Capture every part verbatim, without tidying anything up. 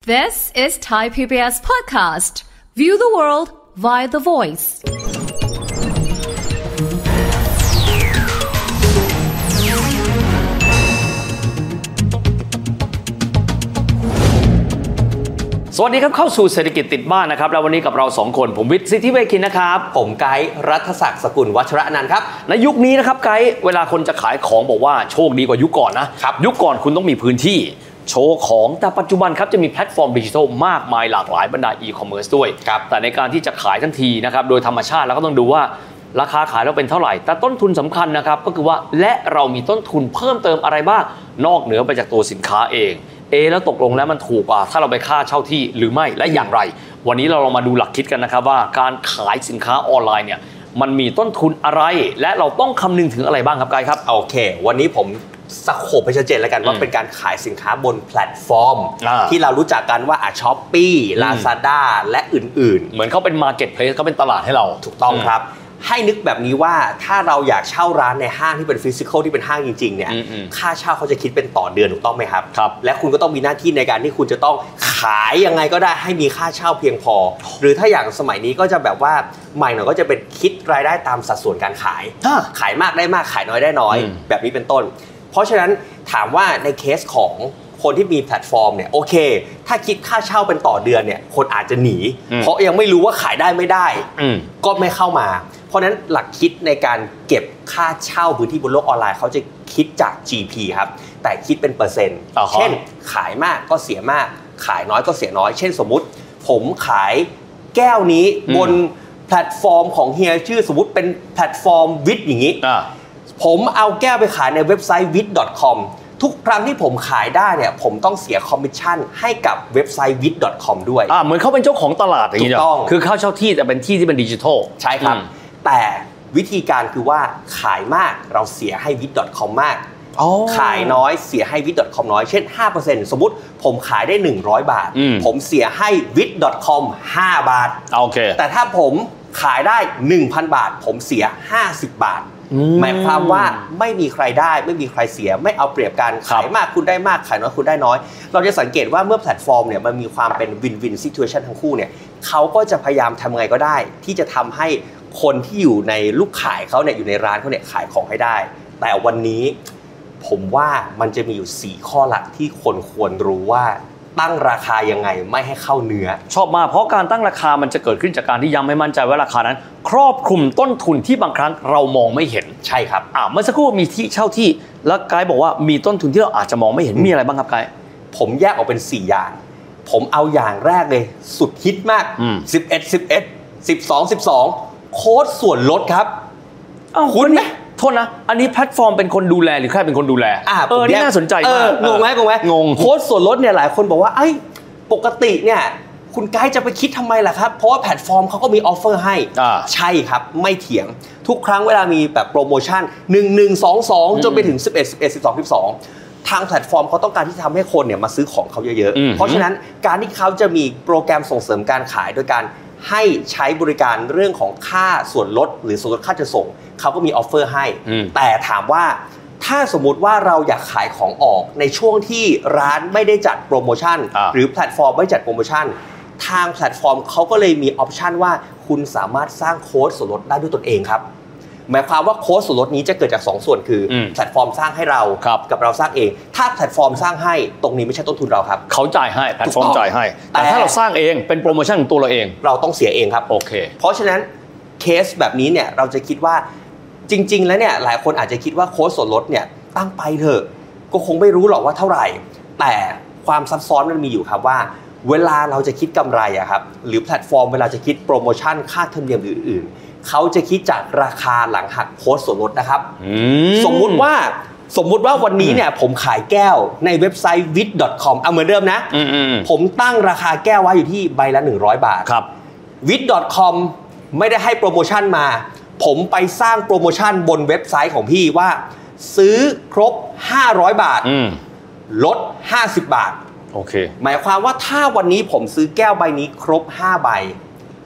This is Thai พี บี เอส podcast. View the world via the voice. สวัสดีครับเข้าสู่เศรษฐกิจติดบ้านนะครับแล้ววันนี้กับเราสองคนผมวิทย์สิทธิเวคินนะครับผมไกด์รัฐศักดิ์สกุลวัชระนันท์ครับในยุคนี้นะครับไกด์เวลาคนจะขายของบอกว่าโชคดีกว่ายุคก่อนนะครับยุคก่อนคุณต้องมีพื้นที่โชว์ของแต่ปัจจุบันครับจะมีแพลตฟอร์มดิจิทัลมากมายหลากหลายบรรดาอีคอมเมิร์ซด้วยแต่ในการที่จะขายทันทีนะครับโดยธรรมชาติเราก็ต้องดูว่าราคาขายเราเป็นเท่าไหร่แต่ต้นทุนสำคัญนะครับก็คือว่าและเรามีต้นทุนเพิ่มเติมอะไรบ้างนอกเหนือไปจากตัวสินค้าเองเอแล้วตกลงแล้วมันถูกกว่าถ้าเราไปค่าเช่าที่หรือไม่และอย่างไรวันนี้เราลองมาดูหลักคิดกันนะครับว่าการขายสินค้าออนไลน์เนี่ยมันมีต้นทุนอะไรและเราต้องคำนึงถึงอะไรบ้างครับไกด์ครับโอเควันนี้ผมสโคปให้ชัดเจนแล้วกันว่าเป็นการขายสินค้าบนแพลตฟอร์มที่เรารู้จักกันว่าอ่ะ Shopee Lazada และอื่นๆเหมือนเขาเป็น Marketplace เขาเป็นตลาดให้เราถูกต้องครับให้นึกแบบนี้ว่าถ้าเราอยากเช่าร้านในห้างที่เป็นฟิสิกอลที่เป็นห้างจริงๆเนี่ยค่าเช่าเขาจะคิดเป็นต่อเดือนถูกต้องไหมครับครับและคุณก็ต้องมีหน้าที่ในการที่คุณจะต้องขายยังไงก็ได้ให้มีค่าเช่าเพียงพอหรือถ้าอย่างสมัยนี้ก็จะแบบว่าใหม่หน่อยก็จะเป็นคิดรายได้ตามสัดส่วนการขายขายมากได้มากขายน้อยได้น้อยแบบนี้เป็นต้นเพราะฉะนั้นถามว่าในเคสของคนที่มีแพลตฟอร์มเนี่ยโอเคถ้าคิดค่าเช่าเป็นต่อเดือนเนี่ยคนอาจจะหนีเพราะยังไม่รู้ว่าขายได้ไม่ได้ก็ไม่เข้ามาเพราะนั้นหลักคิดในการเก็บค่าเช่าพื้นที่บนโลกออนไลน์เขาจะคิดจาก จี พี ครับแต่คิดเป็นเปอร์เซ็นต์เช่นขายมากก็เสียมากขายน้อยก็เสียน้อยเช่นสมมุติผมขายแก้วนี้บนแพลตฟอร์มของเฮียชื่อสมมุติเป็นแพลตฟอร์มวิทอย่างนี้ผมเอาแก้วไปขายในเว็บไซต์ วิท ดอท คอม ทุกครั้งที่ผมขายได้เนี่ยผมต้องเสียคอมมิชชั่นให้กับเว็บไซต์ วิท ดอท คอม ด้วยอ่าเหมือนเขาเป็นเจ้าของตลาดอย่างนี้ถูกต้องคือเขาเช่าที่แต่เป็นที่ที่เป็นดิจิทัลใช่ครับแต่วิธีการคือว่าขายมากเราเสียให้ วิท ดอท คอม มากขายน้อยเสียให้ วิท ดอท คอม น้อยเช่น ห้าเปอร์เซ็นต์ สมมุติผมขายได้หนึ่งร้อยบาทผมเสียให้ วิท ดอท คอม ห้าบาทโอเคแต่ถ้าผมขายได้ หนึ่งพัน บาทผมเสียห้าสิบบาทหมายความว่าไม่มีใครได้ไม่มีใครเสียไม่เอาเปรียบกันขายมากคุณได้มากขายน้อยคุณได้น้อยเราจะสังเกตว่าเมื่อแพลตฟอร์มเนี่ยมันมีความเป็นวินวินซิทูเอชั่นทั้งคู่เนี่ยเขาก็จะพยายามทำไงก็ได้ที่จะทำให้คนที่อยู่ในลูกขายเขาเนี่ยอยู่ในร้านเขาเนี่ยขายของให้ได้แต่วันนี้ผมว่ามันจะมีอยู่สี่ข้อหลักที่คนควรรู้ว่าตั้งราคายังไงไม่ให้เข้าเนื้อชอบมากเพราะการตั้งราคามันจะเกิดขึ้นจากการที่ย้ำให้มั่นใจว่าราคานั้นครอบคลุมต้นทุนที่บางครั้งเรามองไม่เห็นใช่ครับอ่าเมื่อสักครู่มีที่เช่าที่แล้วไกด์บอกว่ามีต้นทุนที่เราอาจจะมองไม่เห็นมีอะไรบ้างครับไกด์ผมแยกออกเป็นสี่อย่างผมเอาอย่างแรกเลยสุดฮิตมากสิบเอ็ด สิบเอ็ด สิบสอง สิบสองโค้ดส่วนลดครับอ้าวคุณมั้ยโทษนะอันนี้แพลตฟอร์มเป็นคนดูแลหรือใครเป็นคนดูแลเออนี่น่าสนใจมากงงไหมงงไหมงงโค้ดส่วนลดเนี่ยหลายคนบอกว่าไอ้ปกติเนี่ยคุณไกด์จะไปคิดทำไมล่ะครับเพราะว่าแพลตฟอร์มเขาก็มีออฟเฟอร์ให้ใช่ครับไม่เถียงทุกครั้งเวลามีแบบโปรโมชั่นหนึ่ง หนึ่ง สอง สองจนไปถึงสิบเอ็ด สิบเอ็ด สิบสอง สิบสองทางแพลตฟอร์มเขาต้องการที่จะทำให้คนเนี่ยมาซื้อของเขาเยอะๆเพราะฉะนั้นการที่เขาจะมีโปรแกรมส่งเสริมการขายโดยการให้ใช้บริการเรื่องของค่าส่วนลดหรือส่วนลดค่าจะส่งเขาก็มีออฟเฟอร์ให้แต่ถามว่าถ้าสมมุติว่าเราอยากขายของออกในช่วงที่ร้านไม่ได้จัดโปรโมชั่นหรือแพลตฟอร์มไม่จัดโปรโมชั่นทางแพลตฟอร์มเขาก็เลยมีออปชันว่าคุณสามารถสร้างโค้ดส่วนลดได้ด้วยตนเองครับหมายความว่าโค้ดส่วนลดนี้จะเกิดจากสองส่วนคือแพลตฟอร์มสร้างให้เรากับเราสร้างเองถ้าแพลตฟอร์มสร้างให้ตรงนี้ไม่ใช่ต้นทุนเราครับเขาจ่ายให้แพลตฟอร์มจ่ายให้แต่ถ้าเราสร้างเองเป็นโปรโมชั่นของตัวเราเองเราต้องเสียเองครับโอเคเพราะฉะนั้นเคสแบบนี้เนี่ยเราจะคิดว่าจริงๆแล้วเนี่ยหลายคนอาจจะคิดว่าโค้ดส่วนลดเนี่ยตั้งไปเถอะก็คงไม่รู้หรอกว่าเท่าไหร่แต่ความซับซ้อนมันมีอยู่ครับว่าเวลาเราจะคิดกำไรอะครับหรือแพลตฟอร์มเวลาจะคิดโปรโมชั่นค่าธรรมเนียมอื่นๆเขาจะคิดจากราคาหลังหักโค้ดส่วนลดนะครับสมมุติว่าสมมุติว่าวันนี้เนี่ยผมขายแก้วในเว็บไซต์ วิท ดอท คอม เอาเหมือนเดิมนะผมตั้งราคาแก้วไว้อยู่ที่ใบละหนึ่งร้อยบาทครับวิท ดอท คอม ไม่ได้ให้โปรโมชั่นมาผมไปสร้างโปรโมชั่นบนเว็บไซต์ของพี่ว่าซื้อครบห้าร้อยบาทลดห้าสิบบาทโอเคหมายความว่าถ้าวันนี้ผมซื้อแก้วใบนี้ครบห้าใบ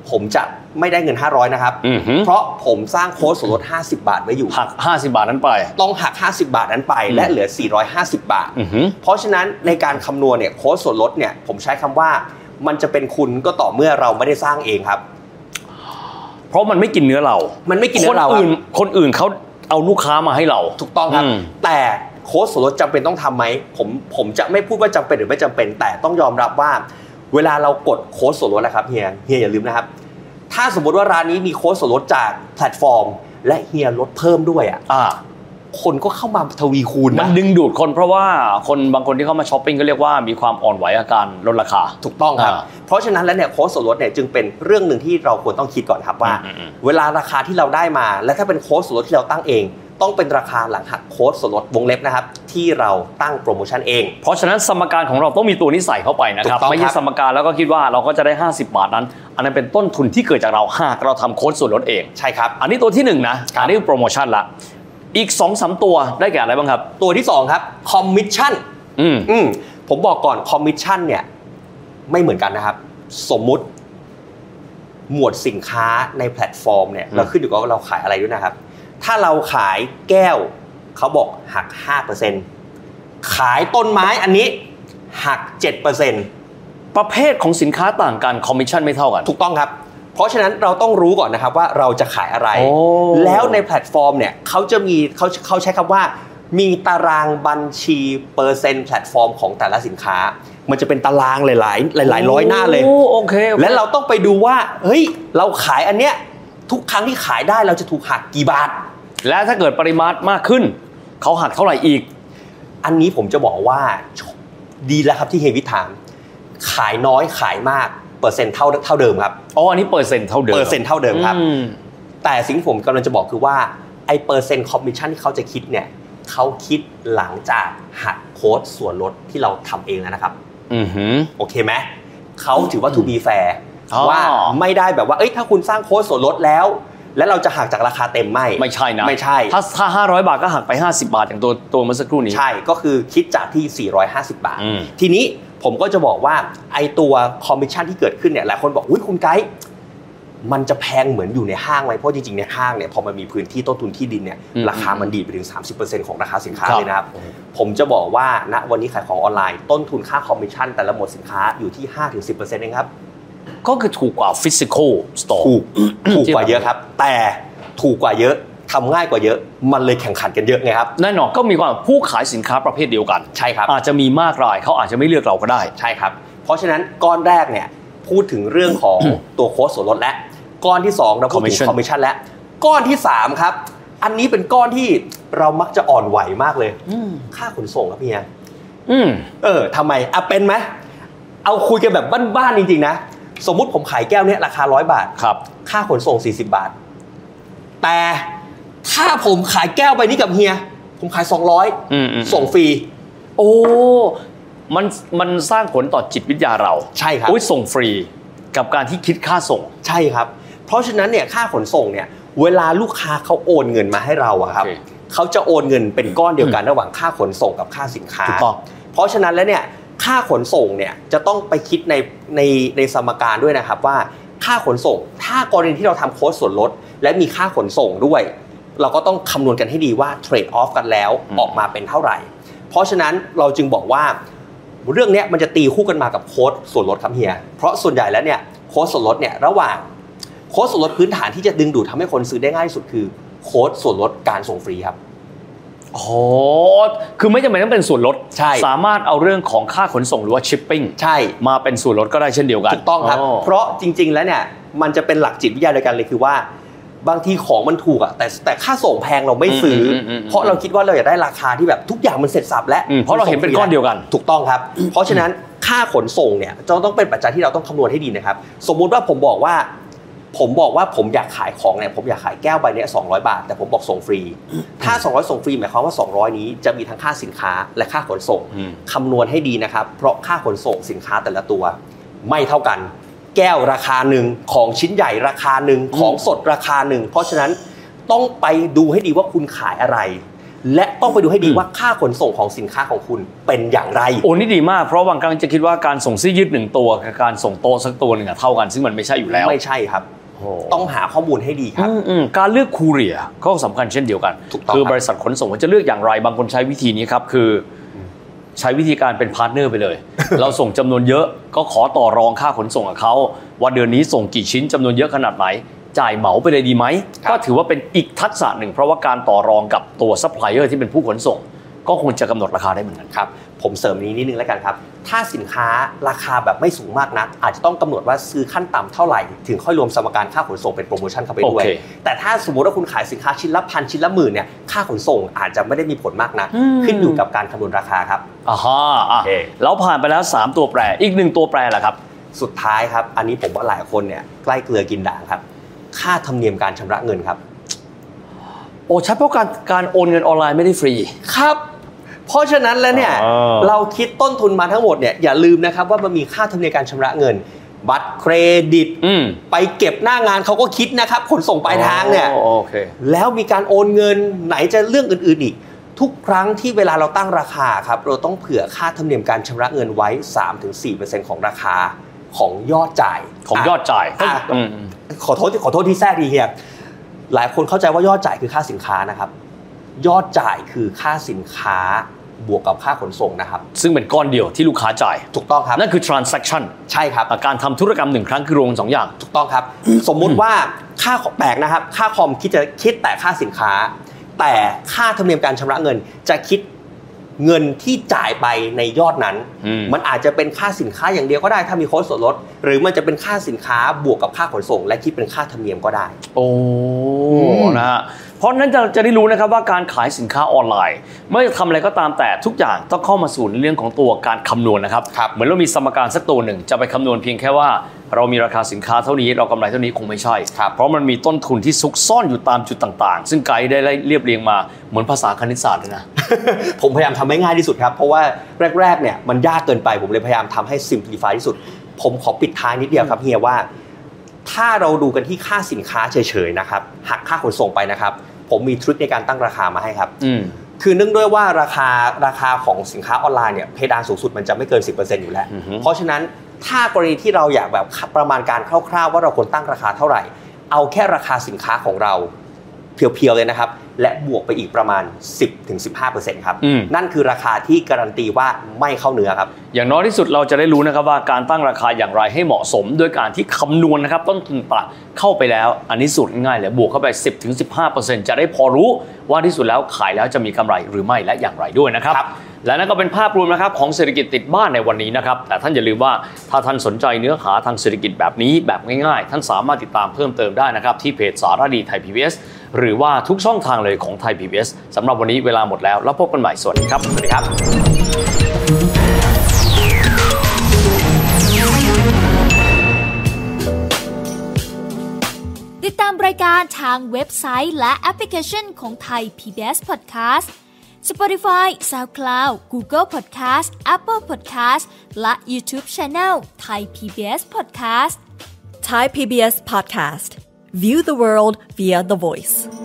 ผมจะไม่ได้เงินห้าร้อยนะครับเพราะผมสร้างโค้ดส่วนลดห้าสิบบาทไว้อยู่หักห้าสิบบาทนั้นไปต้องหักห้าสิบบาทนั้นไปและเหลือสี่ร้อยห้าสิบบาทเพราะฉะนั้นในการคำนวณเนี่ยโค้ดส่วนลดเนี่ยผมใช้คำว่ามันจะเป็นคุณก็ต่อเมื่อเราไม่ได้สร้างเองครับเพราะมันไม่กินเนื้อเรามันไม่กินเนื้อเราคนอื่นคนอื่นเขาเอาลูกค้ามาให้เราถูกต้องครับแต่โค้ดส่วนลดจำเป็นต้องทำไหมผมผมจะไม่พูดว่าจำเป็นหรือไม่จำเป็นแต่ต้องยอมรับว่าเวลาเรากดโค้ดส่วนลดนะครับเฮียเฮียอย่าลืมนะครับถ้าสมมติว่าร้านนี้มีโค้ดส่วนลดจากแพลตฟอร์มและเฮียลดเพิ่มด้วยอ่ะคนก็เข้ามาทวีคูณมันดึงดูดคนเพราะว่าคนบางคนที่เข้ามาช้อปปิ้งก็เรียกว่ามีความอ่อนไหวอาการลดราคาถูกต้องครับเพราะฉะนั้นแล้วเนี่ยโค้ดส่วนลดเนี่ยจึงเป็นเรื่องหนึ่งที่เราควรต้องคิดก่อนครับว่าเวลาราคาที่เราได้มาและถ้าเป็นโค้ดส่วนลดที่เราตั้งเองต้องเป็นราคาหลังหักโค้ดส่วนลดวงเล็บนะครับที่เราตั้งโปรโมชั่นเองเพราะฉะนั้นสมการของเราต้องมีตัวนี้ใส่เข้าไปนะครับไม่ใช่สมการแล้วก็คิดว่าเราก็จะได้ห้าสิบบาทนั้นอันนั้นเป็นต้นทุนที่เกิดจากเราหากเราทำโค้ดส่วนลดเองใช่ครับอันนี้ตัวที่หนึ่งนะอันนี้โปรโมชั่นละอีก สองสาม ตัวได้แก่อะไรบ้างครับตัวที่สองครับคอมมิชชั่นอืมอืมผมบอกก่อนคอมมิชชั่นเนี่ยไม่เหมือนกันนะครับสมมุติหมวดสินค้าในแพลตฟอร์มเนี่ยเราขึ้นอยู่กับว่าเราขายอะไรด้วยนะครับถ้าเราขายแก้วเขาบอกหัก ห้าเปอร์เซ็นต์ ขายต้นไม้อันนี้หัก เจ็ดเปอร์เซ็นต์ประเภทของสินค้าต่างกันคอมมิชชั่นไม่เท่ากันถูกต้องครับเพราะฉะนั้นเราต้องรู้ก่อนนะครับว่าเราจะขายอะไรแล้วในแพลตฟอร์มเนี่ยเขาจะมีเขาเขาใช้คำว่ามีตารางบัญชีเปอร์เซ็นต์แพลตฟอร์มของแต่ละสินค้ามันจะเป็นตารางหลายๆหลายๆร้อยหน้าเลยโอเคและเราต้องไปดูว่าเฮ้ยเราขายอันเนี้ยทุกครั้งที่ขายได้เราจะถูกหักกี่บาทและถ้าเกิดปริมาณมากขึ้นเขาหักเท่าไหร่อีกอันนี้ผมจะบอกว่าดีแล้วครับที่เฮยวิทถามขายน้อยขายมากเปอร์เซ็นต์เท่าเท่าเดิมครับอ๋ออันนี้เปอร์เซ็นต์เท่าเดิมเปอร์เซ็นต์เท่าเดิมครับแต่สิ่งที่ผมกำลังจะบอกคือว่าไอ้เปอร์เซ็นต์คอมมิชชั่นที่เขาจะคิดเนี่ยเขาคิดหลังจากหักโค้ดส่วนลดที่เราทำเองแล้วนะครับอือหือโอเคไหมเขาถือว่า to be fair ว่าไม่ได้แบบว่าเอ้ยถ้าคุณสร้างโค้ดส่วนลดแล้วแล้วเราจะหักจากราคาเต็มไม่ไม่ใช่นะไม่ใช่ถ้าถ้าห้าร้อยบาทก็หักไปห้าสิบบาทอย่างตัวตัวเมื่อสักครู่นี้ใช่ก็คือคิดจากที่สี่ร้อยห้าสิบบาททีนี้ผมก็จะบอกว่าไอ้ตัวคอมมิชชั่นที่เกิดขึ้นเนี่ยหลายคนบอกอุ๊ยคุณไกด์มันจะแพงเหมือนอยู่ในห้างไหมเพราะจริงๆในห้างเนี่ยพอมันมีพื้นที่ต้นทุนที่ดินเนี่ยราคามันดีไปถึง สามสิบเปอร์เซ็นต์ ของราคาสินค้าเลยนะครับผมจะบอกว่าณวันนี้ขายของออนไลน์ต้นทุนค่าคอมมิชชั่นแต่ละหมวดสินค้าอยู่ที่ ห้าถึงสิบเปอร์เซ็นต์ เองครับก็คือถูกกว่า physical store ถูกถูกกว่าเยอะครับแต่ถูกกว่าเยอะทำง่ายกว่าเยอะมันเลยแข่งขันกันเยอะไงครับแน่นอนก็มีความผู้ขายสินค้าประเภทเดียวกันใช่ครับอาจจะมีมากรายเขาอาจจะไม่เลือกเราก็ได้ใช่ครับเพราะฉะนั้นก้อนแรกเนี่ยพูดถึงเรื่องของ ตัวโค้ดส่วนลดและก้อนที่สองเราพูดถึงคอมมิชชั่นและก้อนที่สามครับอันนี้เป็นก้อนที่เรามักจะอ่อนไหวมากเลยค่าขนส่งครับพี่เฮียเออทำไมอ่ะเป็นไหมเอาคุยกันแบบบ้านๆจริงๆนะสมมุติผมขายแก้วเนี้ยราคาร้อยบาทครับค่าขนส่งสี่สิบบาทแต่ถ้าผมขายแก้วใบนี้กับเฮียผมขายสองร้อยส่งฟรีโอ้มันมันสร้างผลต่อจิตวิทยาเราใช่ครับโอ้ยส่งฟรีกับการที่คิดค่าส่งใช่ครับเพราะฉะนั้นเนี่ยค่าขนส่งเนี่ยเวลาลูกค้าเขาโอนเงินมาให้เราอะครับเขาจะโอนเงินเป็นก้อนเดียวกันระหว่างค่าขนส่งกับค่าสินค้าเพราะฉะนั้นแล้วเนี่ยค่าขนส่งเนี่ยจะต้องไปคิดในในในสมการด้วยนะครับว่าค่าขนส่งถ้ากรณีที่เราทำโค้ดส่วนลดและมีค่าขนส่งด้วยเราก็ต้องคำนวณกันให้ดีว่าเทรดออฟกันแล้วออกมาเป็นเท่าไหร่เพราะฉะนั้นเราจึงบอกว่าเรื่องนี้มันจะตีคู่กันมากับโค้ดส่วนลดครับเฮียเพราะส่วนใหญ่แล้วเนี่ยโค้ดส่วนลดเนี่ยระหว่างโค้ดส่วนลดพื้นฐานที่จะดึงดูดทำให้คนซื้อได้ง่ายที่สุดคือโค้ดส่วนลดการส่งฟรีครับโอ้คือไม่จำเป็นต้องเป็นส่วนลดสามารถเอาเรื่องของค่าขนส่งหรือว่าชิปปิ้งใช่มาเป็นส่วนลดก็ได้เช่นเดียวกันถูกต้องครับเพราะจริงๆแล้วเนี่ยมันจะเป็นหลักจิตวิทยาเดียวกันเลยคือว่าบางทีของมันถูกอ่ะแต่แต่ค่าส่งแพงเราไม่ซื้อเพราะเราคิดว่าเราอยากได้ราคาที่แบบทุกอย่างมันเสร็จสับแล้วเพราะเราเห็นเป็นก้อนเดียวกันถูกต้องครับเพราะฉะนั้นค่าขนส่งเนี่ยจะต้องเป็นปัจจัยที่เราต้องคำนวณให้ดีนะครับสมมุติว่าผมบอกว่าผมบอกว่าผมอยากขายของเนี่ยผมอยากขายแก้วใบนี้สองร้อยบาทแต่ผมบอกส่งฟรีถ้าสองร้อยส่งฟรีหมายความว่าสองร้อยนี้จะมีทั้งค่าสินค้าและค่าขนส่งคำนวณให้ดีนะครับเพราะค่าขนส่งสินค้าแต่ละตัวไม่เท่ากันแก้วราคาหนึ่งของชิ้นใหญ่ราคาหนึ่งของสดราคาหนึ่งเพราะฉะนั้นต้องไปดูให้ดีว่าคุณขายอะไรและต้องไปดูให้ดีว่าค่าขนส่งของสินค้าของคุณเป็นอย่างไรโอ้นี่ดีมากเพราะบางครั้งจะคิดว่าการส่งเสื้อยืดหนึ่งตัวกับการส่งโต๊ะสักตัวหนึ่งเท่ากันซึ่งมันไม่ใช่อยู่แล้วไม่ใช่ครับต้องหาข้อมูลให้ดีครับการเลือกคูเรียร์ก็สำคัญเช่นเดียวกันคือบริษัทขนส่งจะเลือกอย่างไรบางคนใช้วิธีนี้ครับคือใช้วิธีการเป็นพาร์ทเนอร์ไปเลย เราส่งจำนวนเยอะก็ขอต่อรองค่าขนส่งกับเขาว่าเดือนนี้ส่งกี่ชิ้นจำนวนเยอะขนาดไหนจ่ายเหมาไปเลยดีไหมก็ถือว่าเป็นอีกทักษะหนึ่งเพราะว่าการต่อรองกับตัวซัพพลายเออร์ที่เป็นผู้ขนส่งก็ควรจะกำหนดราคาได้เหมือนกันครับผมเสริมนี้นิดนึงแล้วกันครับถ้าสินค้าราคาแบบไม่สูงมากนักอาจจะต้องกำหนดว่าซื้อขั้นต่ำเท่าไหร่ถึงค่อยรวมสมการค่าขนส่งเป็นโปรโมชั่นเข้าไปด้วย okay. แต่ถ้าสมมติว่าคุณขายสินค้าชิ้นละพันชิ้นละหมื่นเนี่ยค่าขนส่งอาจจะไม่ได้มีผลมากนักขึ้นอยู่กับการคำนวณราคาครับอ่าฮะแล้วผ่านไปแล้วสามตัวแปรอีกหนึ่งตัวแปรล่ะครับสุดท้ายครับอันนี้ผมว่าหลายคนเนี่ยใกล้เกลือกินด่างครับค่าธรรมเนียมการชำระเงินครับโอ้ใช่เพราะการการโอนเงินออนไลน์ไม่ได้ฟรีครับเพราะฉะนั้นแล้วเนี่ยเราคิดต้นทุนมาทั้งหมดเนี่ยอย่าลืมนะครับว่ามันมีค่าธรรมเนียมการชำระเงินบัตรเครดิตไปเก็บหน้างานเขาก็คิดนะครับขนส่งปลายทางเนี่ยแล้วมีการโอนเงินไหนจะเรื่องอื่นๆอีกทุกครั้งที่เวลาเราตั้งราคาครับเราต้องเผื่อค่าธรรมเนียมการชำระเงินไว้ สามถึงสี่เปอร์เซ็นต์ ของราคาของยอดจ่ายของยอดจ่ายขอโทษขอโทษที่แทรกดีเฮียหลายคนเข้าใจว่ายอดจ่ายคือค่าสินค้านะครับยอดจ่ายคือค่าสินค้าบวกกับค่าขนส่งนะครับซึ่งเป็นก้อนเดียวที่ลูกค้าจ่ายถูกต้องครับนั่นคือ transaction ใช่ครับการทำธุรกรรมหนึ่งครั้งคือรวมสองอย่างถูกต้องครับสมมุติว่าค่าแปลกนะครับค่าคอมคิดจะคิดแต่ค่าสินค้าแต่ค่าธรรมเนียมการชำระเงินจะคิดเงินที่จ่ายไปในยอดนั้นมันอาจจะเป็นค่าสินค้าอย่างเดียวก็ได้ถ้ามีโค้ดส่วนลดหรือมันจะเป็นค่าสินค้าบวกกับค่าขนส่งและคิดเป็นค่าธรรมเนียมก็ได้โอ้นะฮะเพราะนั้นจะจะได้รู้นะครับว่าการขายสินค้าออนไลน์ไม่ว่าจะทำอะไรก็ตามแต่ทุกอย่างต้องเข้ามาสู่เรื่องของตัวการคำนวณนะครับเหมือนเรามีสมการสักตัวหนึ่งจะไปคำนวณเพียงแค่ว่าเรามีราคาสินค้าเท่านี้เรากำไรเท่านี้คงไม่ใช่เพราะมันมีต้นทุนที่ซุกซ่อนอยู่ตามจุดต่างๆซึ่งไกด์ได้เรียบเรียงมาเหมือนภาษาคณิตศาสตร์เลยนะผมพยายามทำให้ง่ายที่สุดครับเพราะว่าแรกๆเนี่ยมันยากเกินไปผมเลยพยายามทำให้ simplify ที่สุดผมขอปิดท้ายนิดเดียวครับเฮียว่าถ้าเราดูกันที่ค่าสินค้าเฉยๆนะครับหักค่าขนส่งไปนะครับผมมีทริคในการตั้งราคามาให้ครับคือเนื่องด้วยว่าราคาราคาของสินค้าออนไลน์เนี่ยเพดานสูงสุดมันจะไม่เกิน สิบเปอร์เซ็นต์ อยู่แล้วเพราะฉะนั้นถ้ากรณีที่เราอยากแบบประมาณการคร่าวๆว่าเราควรตั้งราคาเท่าไหร่เอาแค่ราคาสินค้าของเราเพียวๆเลยนะครับและบวกไปอีกประมาณ สิบถึงสิบห้าเปอร์เซ็นต์ ครับนั่นคือราคาที่การันตีว่าไม่เข้าเนื้อครับอย่างน้อยที่สุดเราจะได้รู้นะครับว่าการตั้งราคาอย่างไรให้เหมาะสมโดยการที่คำนวณนะครับต้นทุนต่างเข้าไปแล้วอันนี้สูตรง่ายเลยบวกเข้าไป สิบถึงสิบห้าเปอร์เซ็นต์ จะได้พอรู้ว่าที่สุดแล้วขายแล้วจะมีกำไรหรือไม่และอย่างไรด้วยนะครับและนั่นก็เป็นภาพรวมนะครับของเศรษฐกิจติดบ้านในวันนี้นะครับแต่ท่านอย่าลืมว่าถ้าท่านสนใจเนื้อหาทางเศรษฐกิจแบบนี้แบบง่ายๆท่านสามารถติดตามเพิ่มเติมได้นะครับที่เพจสารดีไทย พี บี เอส หรือว่าทุกช่องทางเลยของไทย พี บี เอส สำหรับวันนี้เวลาหมดแล้วแล้วพบกันใหม่สวัสดีครับสวัสดีครับติดตามรายการทางเว็บไซต์และแอปพลิเคชันของไทย พี บี เอส Podcast Spotify, SoundCloud, Google Podcast, Apple Podcast และ YouTube Channel Thai พี บี เอส Podcast Thai พี บี เอส Podcast View the world via the voice